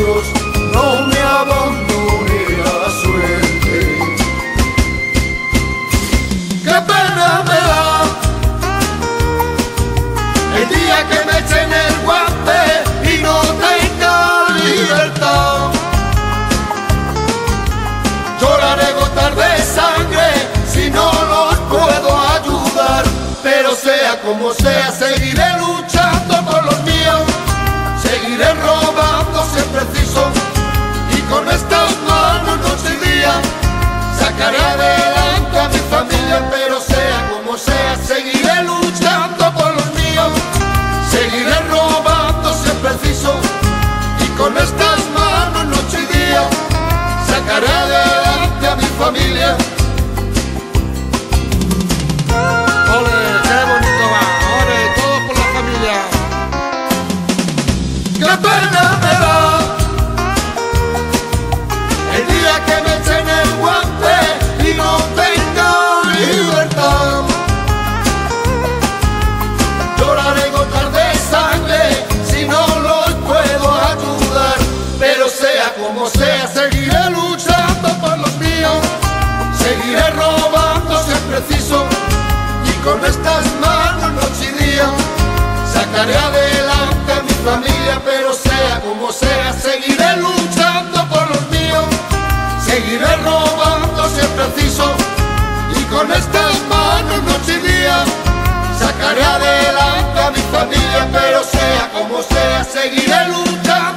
Dios no me abandone la suerte. Qué pena me da el día que me echen el guante y no tenga libertad. Lloraré gotas de sangre si no los puedo ayudar, pero sea como sea seguiré luchando por los míos, seguiré robando si es preciso, y con estas manos noche y día sacaré adelante a mi familia, pero sea como sea seguiré luchando por los míos, seguiré robando si es preciso, y con estas manos noche y día sacaré adelante a mi familia. ¡Ole! ¡Qué bonito va! ¡Ole! ¡Todos por la familia! ¡Qué pena me da el día que me echen el guante y no tenga libertad! Lloraré gotas de sangre si no los puedo ayudar, pero sea como sea seguiré luchando por los míos, seguiré robando si es preciso, y con estas manos noche y día sacaré adelante a mi familia, pero sea como sea seguiré luchando por los míos, seguiré robando si es preciso, y con estas manos noche y día sacaré adelante a mi familia, pero sea como sea seguiré luchando